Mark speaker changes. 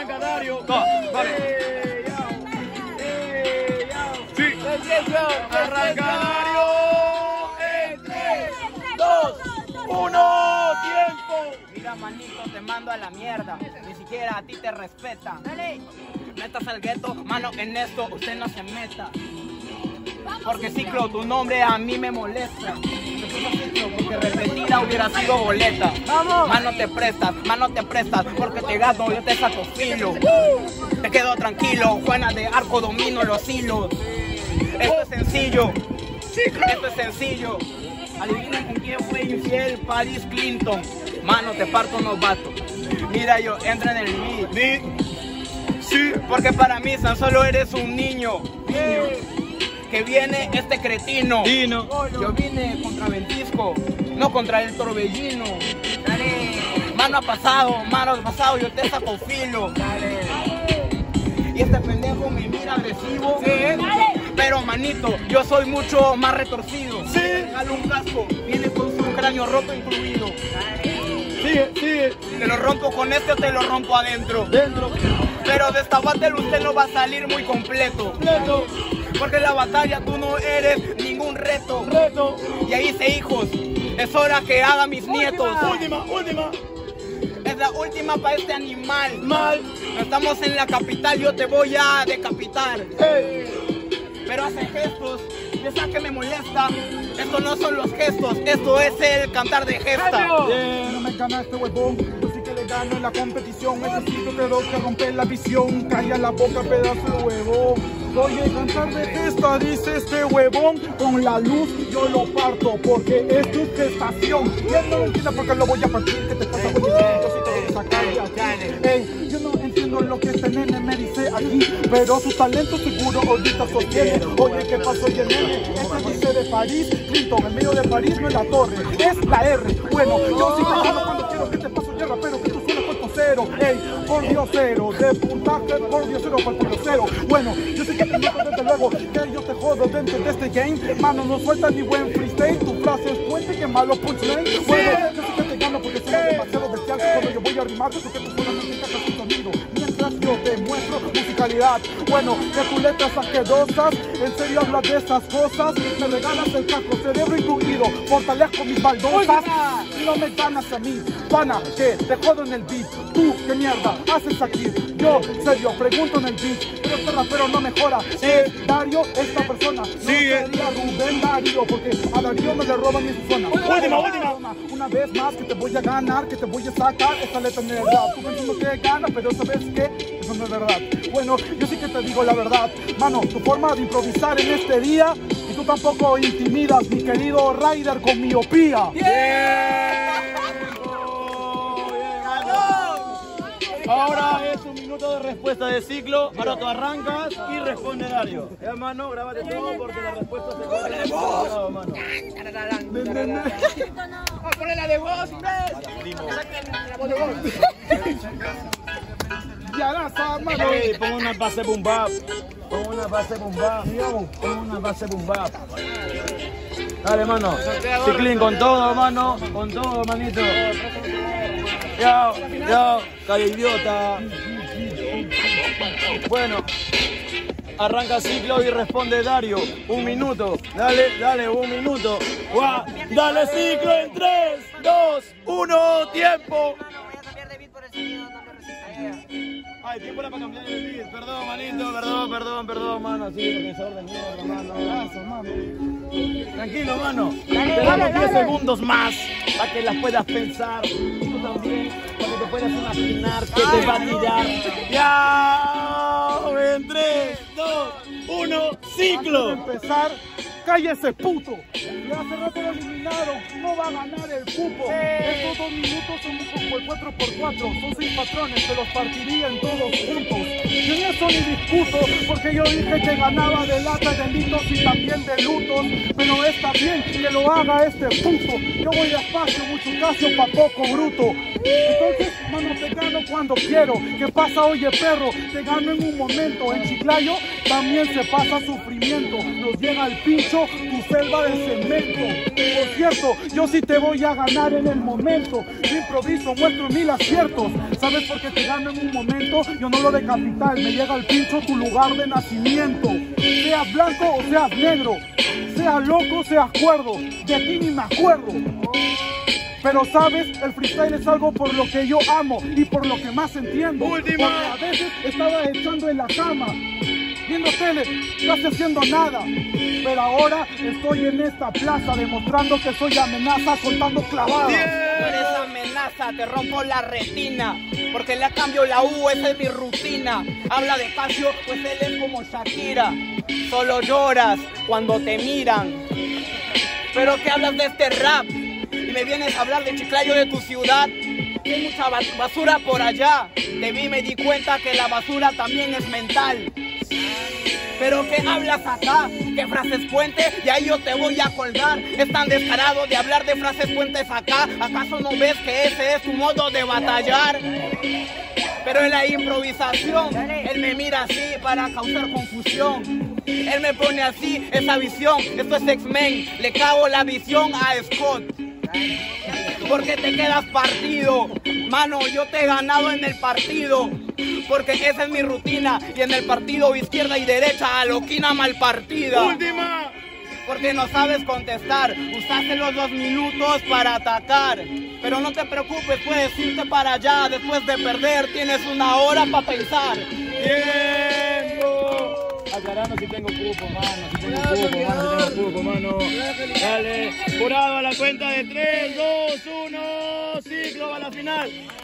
Speaker 1: arranca Dario.
Speaker 2: Vale.
Speaker 1: Sí. Arranca Dario. En 3, 2, 1, tiempo.
Speaker 3: Mira, manito, te mando a la mierda. Ni siquiera a ti te respeta. Dale. Metas al gueto, mano, en esto usted no se meta. Porque Ciclo, tu nombre a mí me molesta. Porque repetida hubiera sido boleta. ¡Vamos! Mano te prestas, porque te gato, yo te saco filo. Te quedo tranquilo, Juana de Arco domino los hilos. Esto es sencillo, esto es sencillo. Adivina con quién fue infiel Paris Clinton. Mano, te parto novato. Mira, yo entro en el beat. Sí, porque para mí tan solo eres un niño. Que viene este cretino. Yo vine contra Ventisco, no contra el Torbellino. Dale. Mano pasado, yo te saco filo. Dale. Y este pendejo me mira agresivo. Sí. Pero manito, yo soy mucho más retorcido. Sí. Regalo un casco, viene con su cráneo roto incluido. Dale. Sigue. Te lo rompo con este o te lo rompo adentro. Pero de esta batalla usted no va a salir muy completo. Porque en la batalla tú no eres ningún reto. Ya hice hijos, es hora que haga mis nietos. Última. Es la última para este animal. No estamos en la capital, yo te voy a decapitar. Pero hace gestos, esa que me molesta. Estos no son los gestos, esto es el cantar de gesta.
Speaker 4: No me gana este huevón, yo sí que le gano en la competición. Necesito que romper la visión. Calla la boca, pedazo de huevón. Oye, cantar de gesta, dice este huevón. Con la luz yo lo parto, porque es tu gestación. Y él no lo entiende porque lo voy a partir. ¿Qué te pasa? Oye, yo sí te voy a sacar de aquí. Yo no entiendo lo que este nene me dice aquí, pero su talento seguro ahorita sostiene. Oye, ¿qué pasó? Oye, nene, este dice de París Clinton, en medio de París no es la torre, es la R. Bueno, yo sí te llamo cuando quiero que te paso hierro, pero que tú suenas cuerpo cero. Ey, por diosero, de puntaje por diosero, por diosero. Bueno, yo sé que te meto desde luego, que yo te jodo dentro de este game. Mano, no suelta ni buen freestyle, tu frase es puente, que malo punchline. Bueno, yo sé que te gano porque soy demasiado bestial. Cuando yo voy a rimar, porque tú solamente encajas tu sonido, mientras yo te muestro musicalidad. Bueno, de tus letras asquerosas, en serio hablas de estas cosas. Me regalas el casco, cerebro incluido, fortalezco mis baldosas. No me ganas a mí, pana, que te jodo en el beat. Tú, ¿qué mierda haces aquí? Yo, serio, pregunto en el beat, pero este rapero no mejora. Dario, esta persona, no sería Rubén Darío, porque a Darío no le roban ni su zona. Última. Una vez más que te voy a ganar, que te voy a sacar esta letra en el rap. Tú pensando que ganas, pero ¿sabes qué? Eso no es verdad. Bueno, yo sí que te digo la verdad. Mano, tu forma de improvisar en este día, y tú tampoco intimidas, mi querido Ryder, con miopía.
Speaker 1: Ahora es un minuto de respuesta de Ciclo. Ahora tú arrancas y responde Dario. Hermano, grábate todo porque la respuesta se puede hacer, mano.
Speaker 3: Vamos a poner la de vos,
Speaker 1: Pon una base boom bap. Pon una base boom bap. Dale, mano. Ciclín con todo, mano. Con todo, manito. Yo, calla idiota. Bueno, arranca Ciclo y responde Dario. Un minuto. Dale, un minuto. Dale, Ciclo en 3, 2, 1, tiempo.
Speaker 3: Voy a cambiar de beat por el sonido, no me resistiré.
Speaker 1: Ay, tiempo para cambiar el beat. Perdón, manito, perdón, mano. Sí, organizador de mierda, mano. Gracias, mano. Tranquilo, mano. Te damos 10 segundos más para que las puedas pensar. Y tú también, para que te puedas imaginar que te va a tirar. Ya, en 3, 2, 1, Ciclo.
Speaker 4: Antes de empezar, cállese, puto. Ya hace rato lo eliminaron, no va a ganar el cupo. Estos 2 minutos son como el 4x4, son 6 patrones, se los partiría en todos juntos. Yo en eso ni discuto, porque yo dije que ganaba de lata, de litos y también de lutos. Pero está bien que lo haga este puto. Yo voy despacio, mucho caso, pa' poco bruto. Entonces, mano, te gano cuando quiero. ¿Qué pasa, oye, perro? Te gano en un momento. En Chiclayo también se pasa sufrimiento. Nos llega el pincho hecho tu selva de cemento. Por cierto, yo sí te voy a ganar en el momento. Yo improviso, muestro 1000 aciertos. ¿Sabes por qué te gano en un momento? Yo no lo de capital, me llega al pincho tu lugar de nacimiento. Seas blanco o seas negro, seas loco o seas cuerdo, de ti ni me acuerdo. Pero sabes, el freestyle es algo por lo que yo amo y por lo que más entiendo. Porque a veces estaba echando en la cama, viendo tele, casi haciendo nada. Pero ahora estoy en esta plaza demostrando que soy amenaza soltando clavadas.
Speaker 3: Tú eres amenaza, te rompo la retina, porque le cambio la U, esa es mi rutina. Habla de Casio, pues él es como Shakira. Solo lloras cuando te miran. Pero que hablas de este rap y me vienes a hablar de Chiclayo, de tu ciudad. Hay mucha basura por allá. De mí me di cuenta que la basura también es mental. Pero ¿qué hablas acá? ¿Qué frases puente? Y ahí yo te voy a colgar. Es tan descarado de hablar de frases puentes acá. ¿Acaso no ves que ese es tu modo de batallar? Pero en la improvisación, él me mira así para causar confusión. Él me pone así, esa visión. Esto es X-Men, le cago la visión a Scott. Porque te quedas partido, mano, yo te he ganado en el partido. Porque esa es mi rutina. Y en el partido izquierda y derecha, aloquina mal partida.
Speaker 1: ¡Última!
Speaker 3: Porque no sabes contestar. Usaste los 2 minutos para atacar. Pero no te preocupes, puedes irte para allá. Después de perder tienes 1 hora para pensar.
Speaker 1: ¡Tiempo! Aclarando si tengo cupo, mano. Si tengo cupo, mano. Dale. Jurado a la cuenta de 3, 2, 1. Ciclo a la final.